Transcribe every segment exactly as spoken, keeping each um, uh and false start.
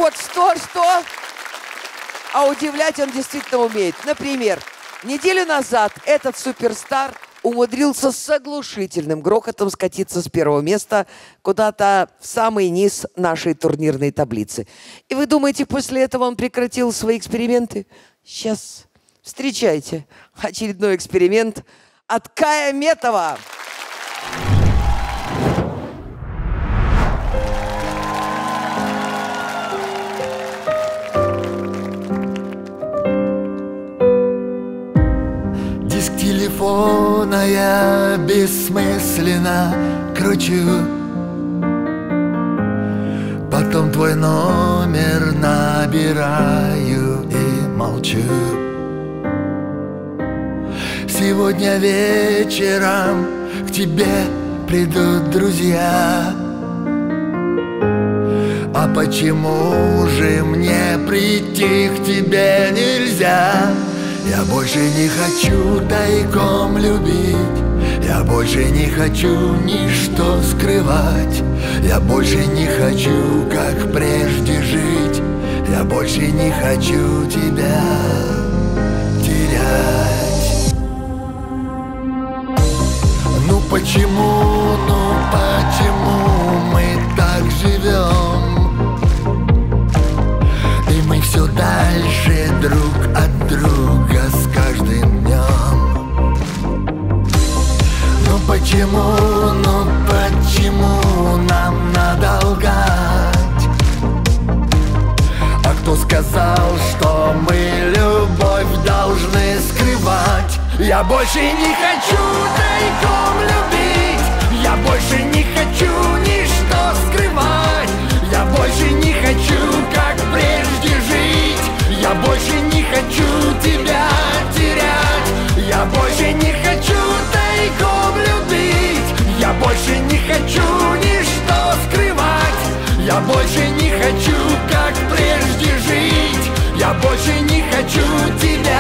вот что-что, а удивлять он действительно умеет. Например, неделю назад этот суперстар умудрился с оглушительным грохотом скатиться с первого места куда-то в самый низ нашей турнирной таблицы. И вы думаете, после этого он прекратил свои эксперименты? Сейчас встречайте очередной эксперимент от Кая Метова. Телефона я бессмысленно кручу, потом твой номер набираю и молчу. Сегодня вечером к тебе придут друзья. А почему же мне прийти к тебе нельзя? Я больше не хочу тайком любить, я больше не хочу ничто скрывать, я больше не хочу, как прежде, жить, я больше не хочу тебя терять. Ну почему, ну почему мы так живем, и мы все дальше друг от друга с каждым днем? Ну почему, ну почему нам надо лгать? А кто сказал, что мы любовь должны скрывать? Я больше не хочу тайком любить, я больше не хочу ничто скрывать, я больше не хочу, как прежде, жить, я больше не хочу тебя терять, я больше не хочу тайком любить, я больше не хочу ничто скрывать, я больше не хочу, как прежде, жить, я больше не хочу тебя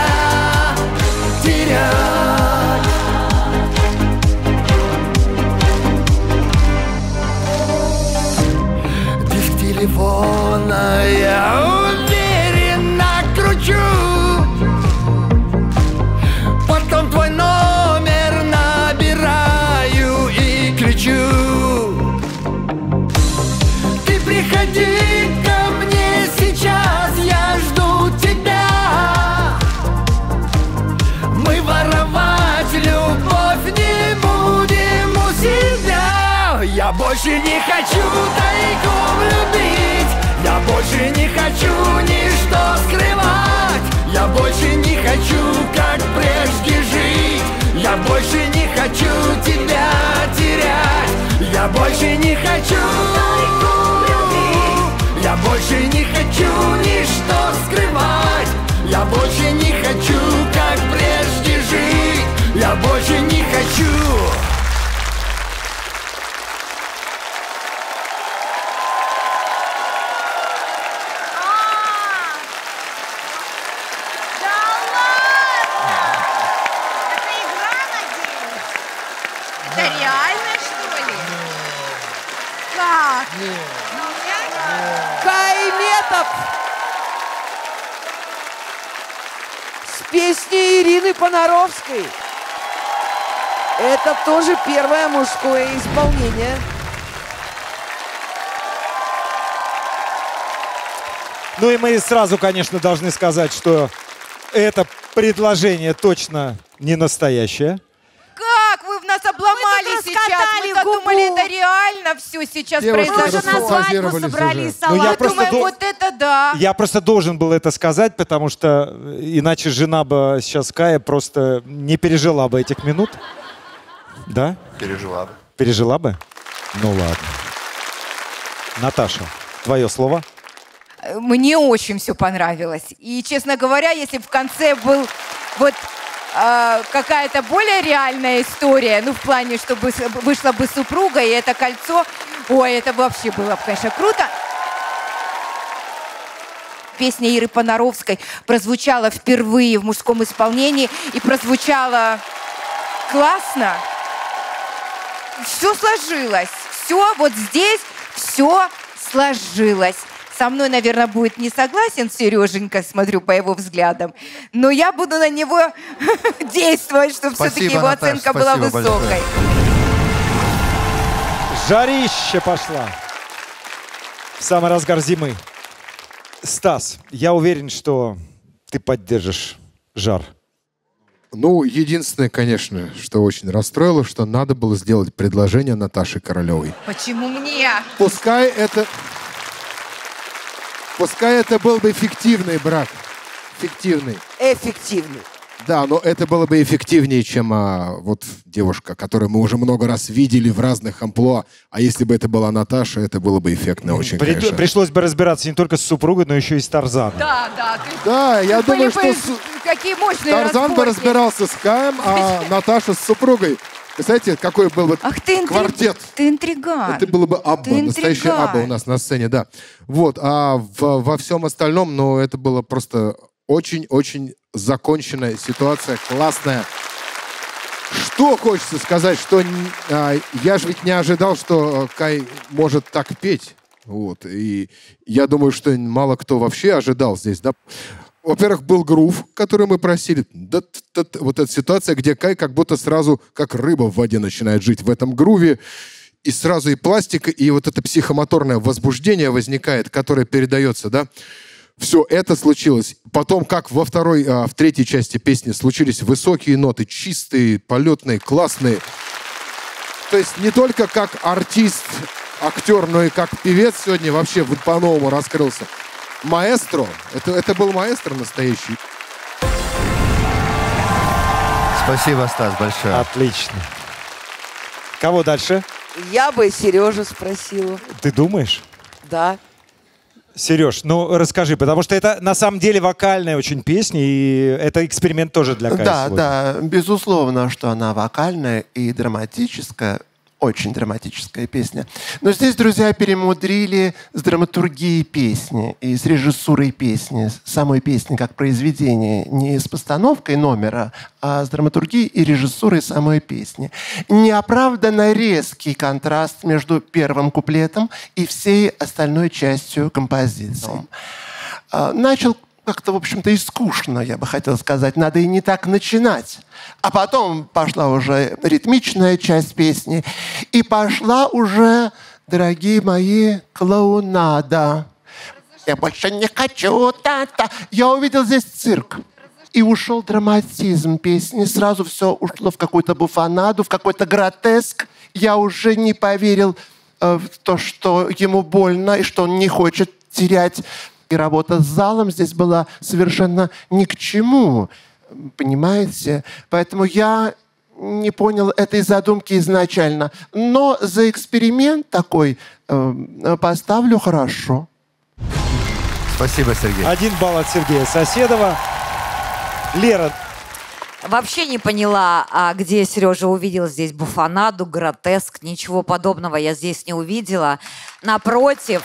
терять. Диск телефона я уверенно кручу, потом твой номер набираю и кричу. Ты приходи ко мне сейчас, я жду тебя. Мы воровать любовь не будем у себя. Я больше не хочу тайком любить, я больше не хочу ничто скрывать, я больше не хочу, как прежде, жить, я больше не хочу тебя терять, я больше не хочу тайком любить, я больше не хочу ничто скрывать, я больше не хочу, как прежде, жить, я больше не хочу. Кай Метов с песней Ирины Понаровской. Это тоже первое мужское исполнение. Ну и мы сразу, конечно, должны сказать, что это предложение точно не настоящее. Как вы в нас обломали сейчас? Мы-то думали, это реально все сейчас произошло. Мы уже на свадьбу собрались, Ну, я Мы просто думаем, до- вот это да. Я просто должен был это сказать, потому что иначе жена бы сейчас Кая просто не пережила бы этих минут. Да? Пережила бы. Пережила бы? Ну ладно. Наташа, твое слово. Мне очень все понравилось. И, честно говоря, если в конце был вот э, какая-то более реальная история, ну, в плане, чтобы с- вышла бы супруга и это кольцо, ой, это вообще было бы, конечно, круто. Песня Иры Понаровской прозвучала впервые в мужском исполнении и прозвучала классно. Все сложилось. Все вот здесь, все сложилось. со мной, наверное, будет не согласен Сереженька, смотрю по его взглядам, но я буду на него действовать, чтобы все-таки его Наташ, оценка была высокой. Большое. Жарище пошла. В самый разгар зимы. Стас, я уверен, что ты поддержишь жар. Ну, единственное, конечно, что очень расстроило, что надо было сделать предложение Наташе Королевой. Почему мне? Пускай это... Пускай это был бы фиктивный брак. Фиктивный. Эффективный. Да, но это было бы эффективнее, чем а, вот девушка, которую мы уже много раз видели в разных амплуа. А если бы это была Наташа, это было бы эффектно очень, При, конечно. Пришлось бы разбираться не только с супругой, но еще и с Тарзаном. Да, да. Ты, да, я ты думаю, были что... Бы, какие мощные Тарзан разборки. бы разбирался с Каем, а Наташа с супругой. Представляете, какой был бы Ах, ты квартет. Ты интриган. Это было бы Абба, настоящая Абба у нас на сцене, да. Вот, а в, во всем остальном, ну, это было просто очень-очень законченная ситуация, классная. Что хочется сказать, что а, я же ведь не ожидал, что Кай может так петь. Вот, и я думаю, что мало кто вообще ожидал здесь, да. Во-первых, был грув, который мы просили. Да, да, да, вот эта ситуация, где Кай как будто сразу, как рыба в воде, начинает жить в этом груве. И сразу и пластика, и вот это психомоторное возбуждение возникает, которое передается, да. Все это случилось. Потом, как во второй, а, в третьей части песни случились высокие ноты, чистые, полетные, классные. То есть не только как артист, актер, но и как певец сегодня вообще по-новому раскрылся. Маэстро. Это, это был маэстро настоящий. Спасибо, Стас, большое. Отлично. Кого дальше? Я бы Сережу спросила. Ты думаешь? Да. Сереж, ну расскажи, потому что это на самом деле вокальная очень песня, и это эксперимент тоже для Кая Да, сегодня. да, безусловно, что она вокальная и драматическая. Очень драматическая песня. Но здесь, друзья, перемудрили с драматургией песни и с режиссурой песни, с самой песни как произведения, не с постановкой номера, а с драматургией и режиссурой самой песни. Неоправданно резкий контраст между первым куплетом и всей остальной частью композиции. Начал как-то, в общем-то, и скучно, я бы хотел сказать. Надо и не так начинать. А потом пошла уже ритмичная часть песни. И пошла уже, дорогие мои, клоунада. Я больше не хочу та-та. Я увидел здесь цирк. И ушел драматизм песни. Сразу все ушло в какую-то буфонаду, в какой-то гротеск. Я уже не поверил э, в то, что ему больно и что он не хочет терять. И работа с залом здесь была совершенно ни к чему. Понимаете? Поэтому я не понял этой задумки изначально. Но за эксперимент такой э, поставлю хорошо. Спасибо, Сергей. Один балл от Сергея Соседова. Лера. Вообще не поняла, а где Сережа увидел здесь буфонаду, гротеск. Ничего подобного я здесь не увидела. Напротив,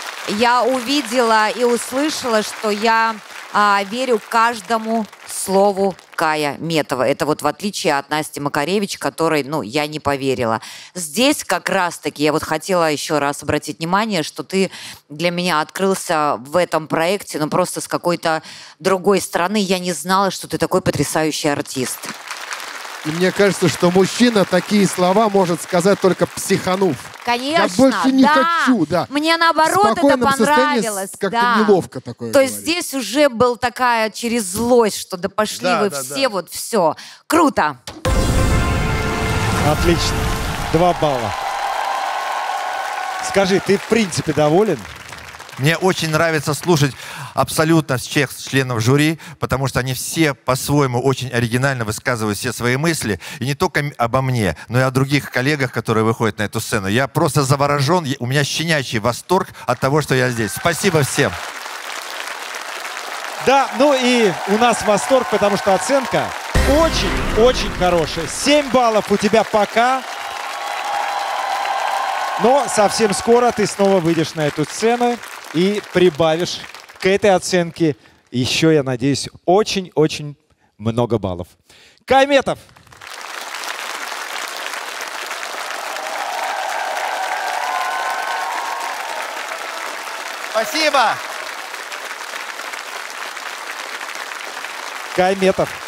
я увидела и услышала, что я а, верю каждому слову Кая Метова. Это вот в отличие от Насти Макаревич, которой, ну, я не поверила. Здесь как раз-таки я вот хотела еще раз обратить внимание, что ты для меня открылся в этом проекте, ну, просто с какой-то другой стороны. Я не знала, что ты такой потрясающий артист. И мне кажется, что мужчина такие слова может сказать только психанув. Конечно, я больше не да. хочу, да. Мне наоборот это понравилось. Как-то да. неловко такое. То говорить. есть здесь уже был такая через злость, что да пошли да, вы да, все, да. вот все. Круто. Отлично. Два балла. Скажи, ты в принципе доволен? Мне очень нравится слушать абсолютно всех членов жюри, потому что они все по-своему очень оригинально высказывают все свои мысли. И не только обо мне, но и о других коллегах, которые выходят на эту сцену. Я просто заворожен, у меня щенячий восторг от того, что я здесь. Спасибо всем. Да, ну и у нас восторг, потому что оценка очень-очень хорошая. семь баллов у тебя пока. Но совсем скоро ты снова выйдешь на эту сцену и прибавишь к этой оценке еще, я надеюсь, очень-очень много баллов. Кай Метов. Спасибо. Кай Метов.